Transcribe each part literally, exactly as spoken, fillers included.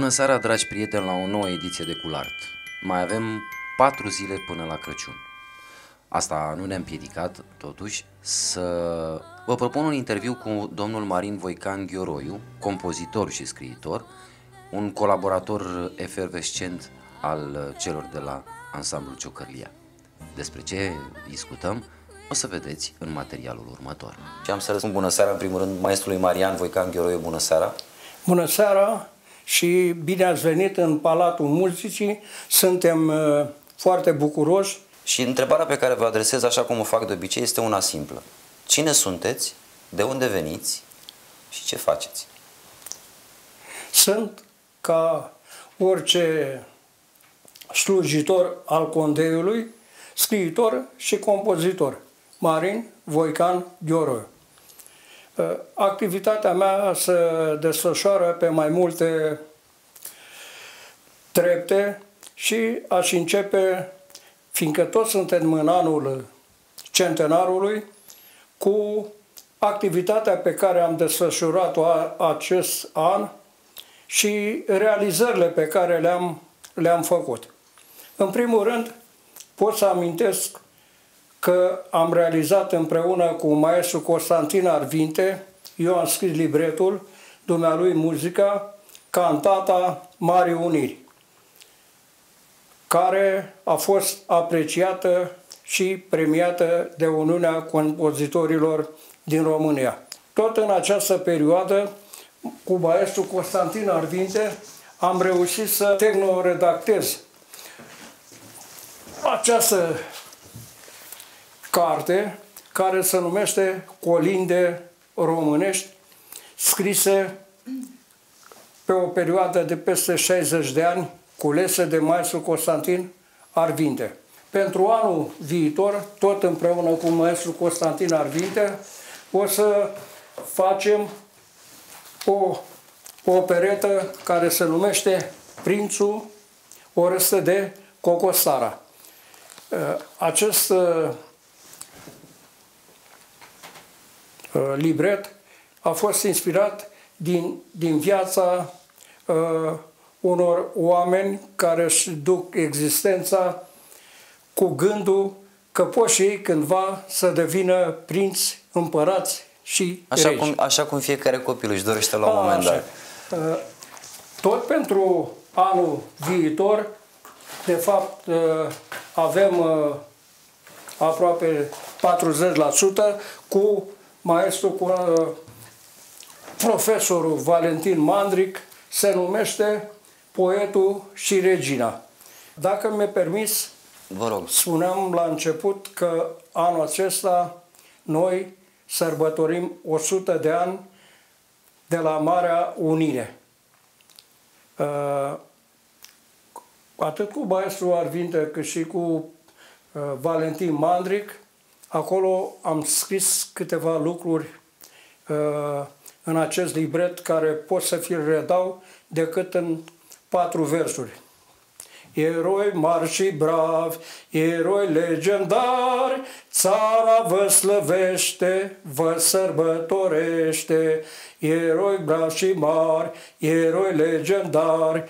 seara, dragi prieteni, la o nouă ediție de Culart. Mai avem patru zile până la Crăciun. Asta nu ne-a împiedicat, totuși, să vă propun un interviu cu domnul Marin Voican Ghioroiu, compozitor și scriitor, un colaborator efervescent al celor de la ansamblul Ciocărlia. Despre ce discutăm o să vedeți în materialul următor. Și am să răspund bună seara, în primul rând, maestrului Marian Voican Ghioroiu, bună seara! Bună seara și bine ați venit în Palatul Muzicii, suntem uh, foarte bucuroși. Și întrebarea pe care vă adresez, așa cum o fac de obicei, este una simplă. Cine sunteți, de unde veniți și ce faceți? Sunt ca orice slujitor al Condeiului, scriitor și compozitor, Marin Voican Ghioroiu. Activitatea mea se desfășoară pe mai multe trepte și aș începe, fiindcă toți suntem în anul centenarului, cu activitatea pe care am desfășurat-o acest an și realizările pe care le-am le-am făcut. În primul rând, pot să amintesc că am realizat împreună cu maestru Constantin Arvinte, eu am scris libretul, dumnealui muzica, cantata Marii Uniri, care a fost apreciată și premiată de Uniunea Compozitorilor din România. Tot în această perioadă, cu maestru Constantin Arvinte, am reușit să tehnoredactez această carte care se numește Colinde românești, scrise pe o perioadă de peste șaizeci de ani, culese de maestru Constantin Arvinte. Pentru anul viitor, tot împreună cu maestru Constantin Arvinte, o să facem o operetă care se numește Prințul Oreste de Cocostara. Acest libret a fost inspirat din, din viața uh, unor oameni care își duc existența cu gândul că pot și ei cândva să devină prinți, împărați și așa regi. Cum, așa cum fiecare copil își dorește la un A, moment dat. Uh, tot pentru anul viitor, de fapt, uh, avem uh, aproape patruzeci la sută cu maestru, cu uh, profesorul Valentin Mandric, se numește Poetul și Regina. Dacă mi-e permis, vă rog. Spuneam la început că anul acesta noi sărbătorim o sută de ani de la Marea Unire. Uh, atât cu maestru Arvinte cât și cu uh, Valentin Mandric, acolo am scris câteva lucruri uh, în acest libret care pot să fi redau decât în patru versuri. Eroi mari și bravi, eroi legendari, țara vă slăvește, vă sărbătorește, eroi bravi și mari, eroi legendari,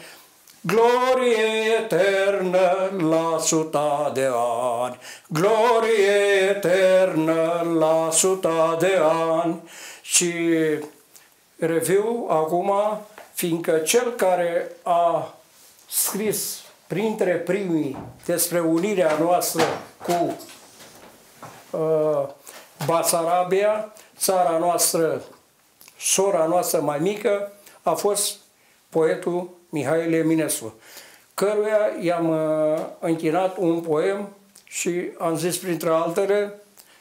glorie eternă la suta de ani, glorie eternă la suta de ani. Și reviu acum, fiindcă cel care a scris printre primii despre unirea noastră cu uh, Basarabia, țara noastră, sora noastră mai mică, a fost poetul Mihail Eminescu, căruia i-am uh, închinat un poem și am zis printre altele: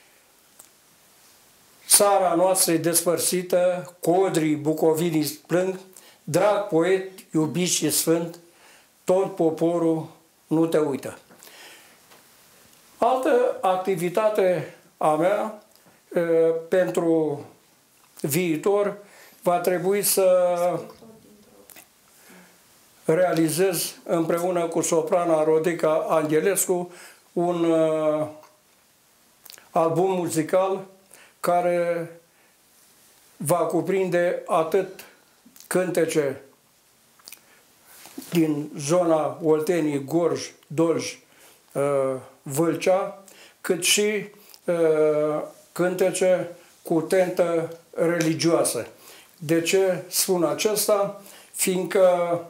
țara noastră e despărțită, codrii bucovinii plâng, drag poet, iubit și sfânt, tot poporul nu te uită. Altă activitate a mea e, pentru viitor va trebui să realizez împreună cu soprana Rodica Angelescu un uh, album muzical care va cuprinde atât cântece din zona Olteniei, Gorj, Dolj, Vâlcea, cât și cântece cu tentă religioasă. De ce spun acesta? Fiindcă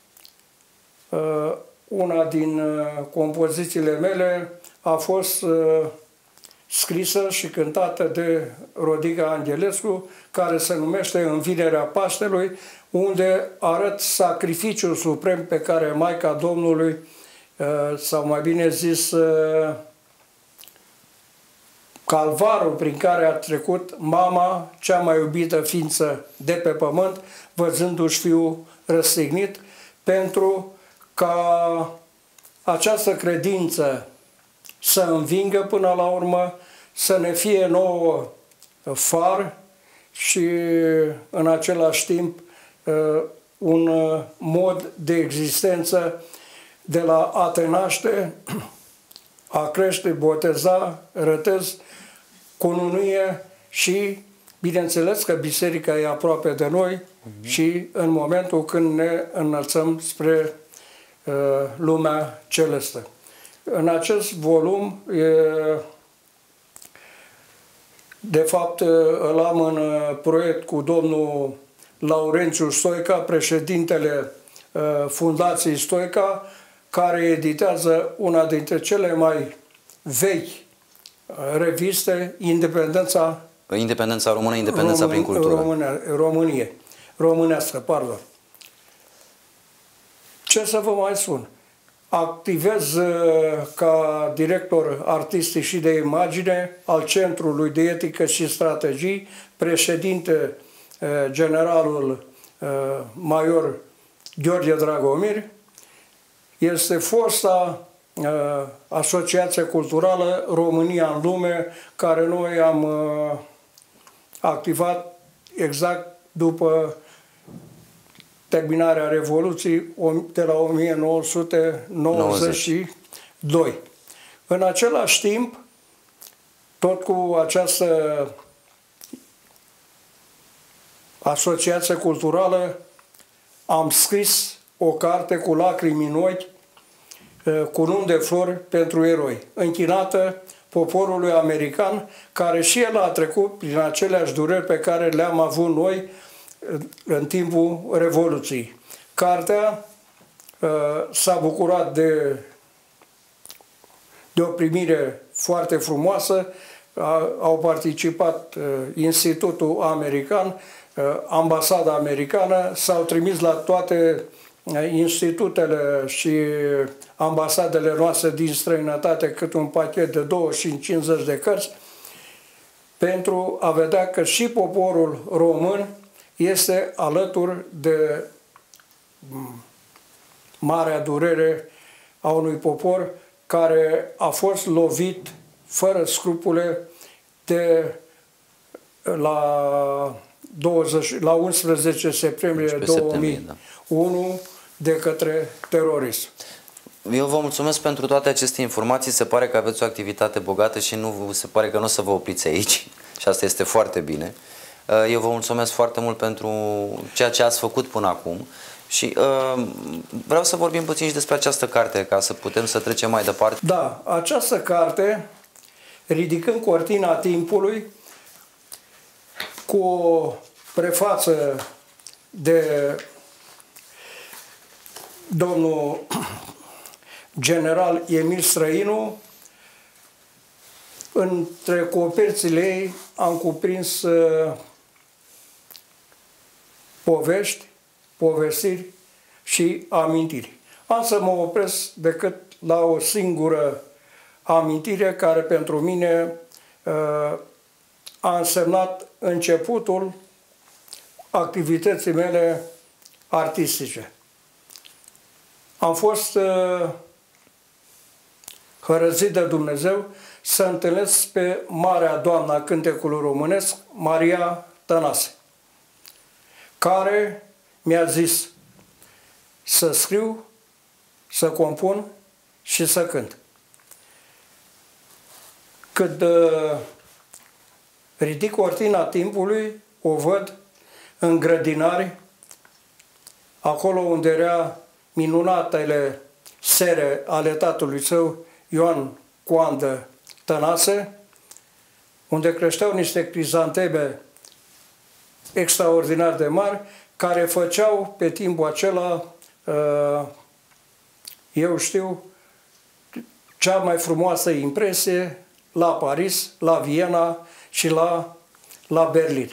una din compozițiile mele a fost scrisă și cântată de Rodica Angelescu, care se numește Învinerea Paștelui, unde arăt sacrificiul suprem pe care Maica Domnului, sau mai bine zis, calvarul prin care a trecut mama, cea mai iubită ființă de pe pământ, văzându-și fiul răstignit, pentru ca această credință să învingă până la urmă, să ne fie nouă far și în același timp un mod de existență de la a te naște, a crește, boteza, rătez, cununie și, bineînțeles că biserica e aproape de noi uh-huh. și în momentul când ne înălțăm spre uh, lumea celestă. În acest volum, e, de fapt, îl am în proiect cu domnul Laurențiu Stoica, președintele uh, Fundației Stoica, care editează una dintre cele mai vechi reviste, Independența, Independența Română, Independența Român, prin cultură. Române, Românie, românească, pardon. Ce să vă mai spun? Activez ca director artistic și de imagine al Centrului de Etică și Strategii, președinte generalul major Gheorghe Dragomir. Este fosta uh, Asociație Culturală România în Lume, care noi am uh, activat exact după terminarea Revoluției de la o mie nouă sute nouăzeci și doi. În același timp, tot cu această asociație culturală, am scris o carte cu lacrimi în ochi, cununi de flori pentru eroi, închinată poporului american, care și el a trecut prin aceleași dureri pe care le-am avut noi în timpul Revoluției. Cartea s-a bucurat de, de o primire foarte frumoasă, au participat Institutul American, Ambasada Americană, s-au trimis la toate institutele și ambasadele noastre din străinătate cât un pachet de douăzeci și cincizeci de cărți, pentru a vedea că și poporul român este alături de marea durere a unui popor care a fost lovit fără scrupule de la, douăzeci, la unsprezece septembrie două mii unu de către terorism. Eu vă mulțumesc pentru toate aceste informații. Se pare că aveți o activitate bogată și nu se pare că nu o să vă opriți aici. Și asta este foarte bine. Eu vă mulțumesc foarte mult pentru ceea ce ați făcut până acum. Și uh, vreau să vorbim puțin și despre această carte, ca să putem să trecem mai departe. Da, această carte, Ridicând cortina timpului, cu o prefață de domnul general Emil Străinu, între coperțile ei am cuprins uh, povești, povestiri și amintiri. Am să mă opresc decât la o singură amintire care pentru mine uh, a însemnat începutul activității mele artistice. Am fost uh, hărăzit de Dumnezeu să întâlnesc pe Marea Doamna Cântecului Românesc, Maria Tănase, care mi-a zis să scriu, să compun și să cânt. Când uh, ridic cortina timpului, o văd în grădinari, acolo unde era minunatele sere ale tatălui său, Ioan Coandă Tănase, unde creșteau niște crizanteme extraordinar de mari, care făceau pe timpul acela, eu știu, cea mai frumoasă impresie la Paris, la Viena și la, la Berlin.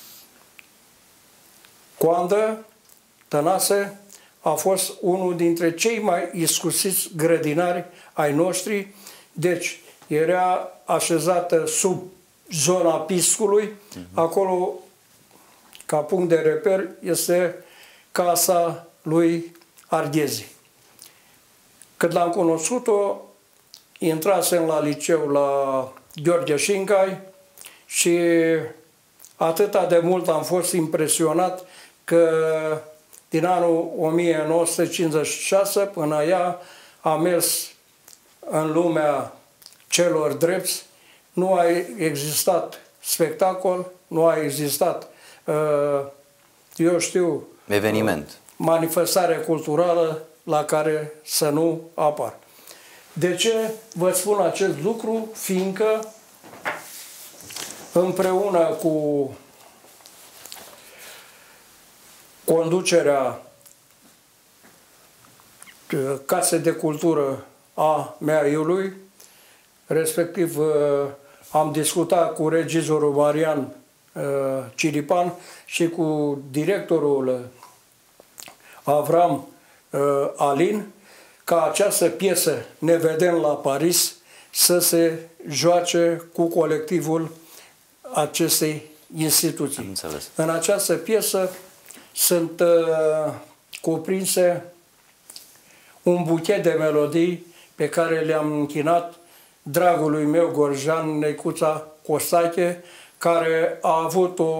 Coandă Tănase a fost unul dintre cei mai iscusiți grădinari ai noștri, deci era așezată sub zona piscului, uh-huh. Acolo, ca punct de reper, este casa lui Arghezi. Când l-am cunoscut-o, intrasem la liceu la Gheorghe Șincai și atâta de mult am fost impresionat că din anul o mie nouă sute cincizeci și șase până ea a mers în lumea celor drepți, nu a existat spectacol, nu a existat, eu știu, eveniment, manifestare culturală la care să nu apar. De ce vă spun acest lucru? Fiindcă împreună cu conducerea Casei de Cultură a Meaiului, respectiv am discutat cu regizorul Marian Ciripan și cu directorul Avram Alin, ca această piesă Ne vedem la Paris să se joace cu colectivul acestei instituții. În această piesă sunt uh, cuprinse un buchet de melodii pe care le-am închinat dragului meu Gorjan Necuța Costache, care a avut o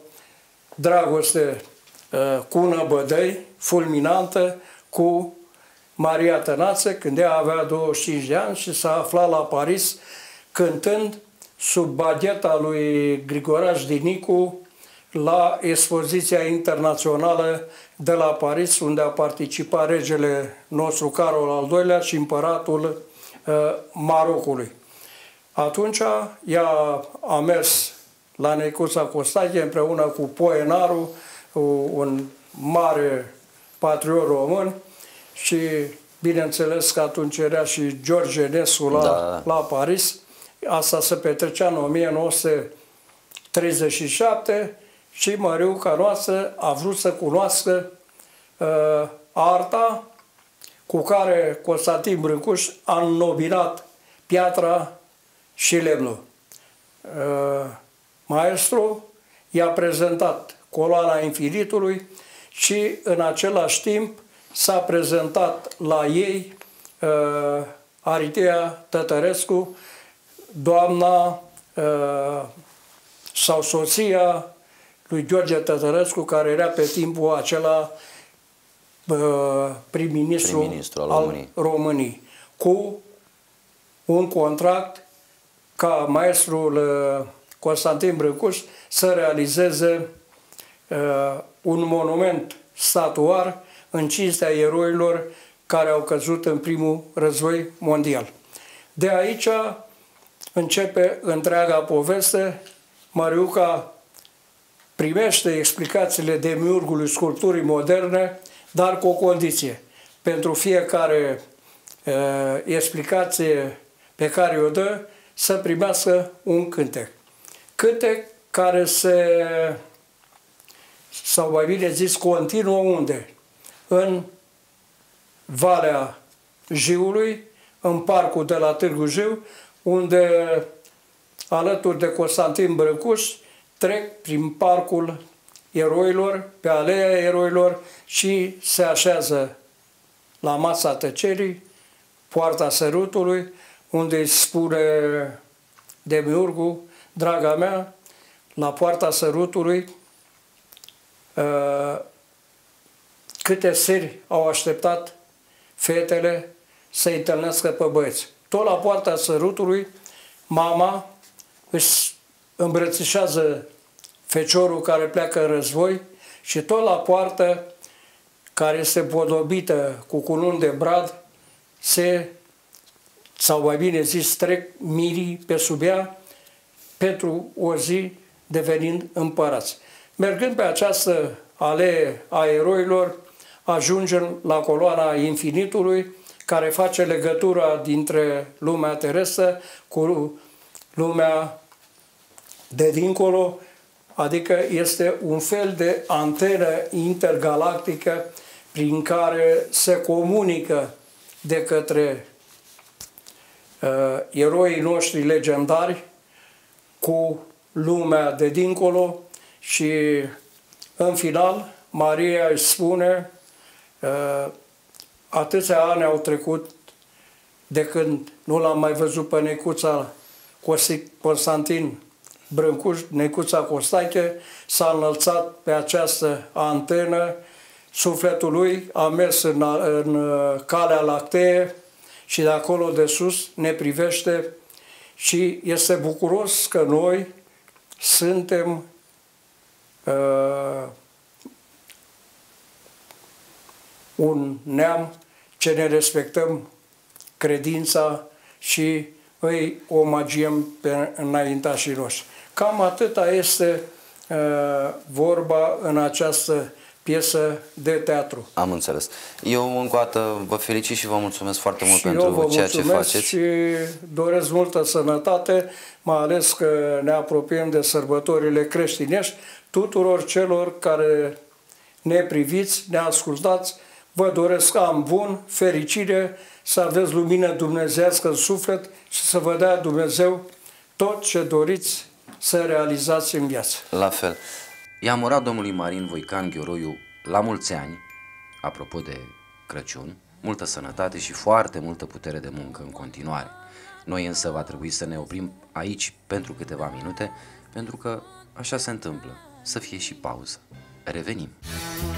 dragoste uh, cu năbădăi, fulminantă, cu Maria Tănase, când ea avea douăzeci și cinci de ani și s-a aflat la Paris cântând sub bagheta lui Grigoraș Dinicu la expoziția internațională de la Paris, unde a participat regele nostru Carol al doilea și împăratul uh, Marocului. Atunci ea a mers la Necuța Costache împreună cu Poenaru, un mare patriot român, și bineînțeles că atunci era și George Enescu la, da. la Paris. Asta se petrecea în o mie nouă sute treizeci și șapte și Măriuca noastră a vrut să cunoască uh, arta cu care Constantin Brâncuș a înnobinat piatra și lemnul. Uh, maestru i-a prezentat Coloana Infinitului și în același timp s-a prezentat la ei uh, Aritea Tătărescu, doamna uh, sau soția lui Gheorghe Tătărescu, care era pe timpul acela uh, prim-ministru prim-ministru al, al României. României, cu un contract ca maestrul uh, Constantin Brâncuș să realizeze uh, un monument statuar în cinstea eroilor care au căzut în primul război mondial. De aici începe întreaga poveste. Măriuca primește explicațiile demiurgului sculpturii moderne, dar cu o condiție. Pentru fiecare uh, explicație pe care o dă, să primească un cântec. Cântec care se, sau mai bine zis, continuă unde? În Valea Jiului, în parcul de la Târgu Jiu, unde, alături de Constantin Brâncuș, trec prin parcul eroilor, pe aleea eroilor și se așează la masa tăcerii, poarta sărutului, unde îi spune demiurgul: draga mea, la poarta sărutului uh, câte seri au așteptat fetele să-i întâlnească pe băieți. Tot la poarta sărutului, mama își îmbrățișează feciorul care pleacă în război și tot la poartă care este podobită cu cununi de brad, se, sau mai bine zis, trec mirii pe sub ea pentru o zi devenind împărați. Mergând pe această alee a eroilor, ajungem la coloana infinitului, care face legătura dintre lumea terestră cu lumea de dincolo, adică este un fel de antenă intergalactică prin care se comunică de către uh, eroii noștri legendari cu lumea de dincolo și în final Maria îi spune uh, atâția ani au trecut de când nu l-am mai văzut pe Necuța Constantin Brâncuș, Necuța Costache, s-a înălțat pe această antenă, sufletul lui a mers în, în calea lactee și de acolo de sus ne privește și este bucuros că noi suntem uh, un neam ce ne respectăm credința și îi omagiem pe înaintașii noștri. Cam atâta este uh, vorba în această piesă de teatru. Am înțeles. Eu încă o dată vă felicit și vă mulțumesc foarte mult și pentru ceea ce faceți. Și doresc multă sănătate, mai ales că ne apropiem de sărbătorile creștinești. Tuturor celor care ne priviți, ne ascultați, vă doresc an bun, fericire, să aveți lumină dumnezească în suflet și să vă dea Dumnezeu tot ce doriți să realizați în viață. La fel. I-am urat domnului Marin Voican Gheoroiu la mulți ani, apropo de Crăciun, multă sănătate și foarte multă putere de muncă în continuare. Noi însă va trebui să ne oprim aici pentru câteva minute, pentru că așa se întâmplă, să fie și pauză. Revenim!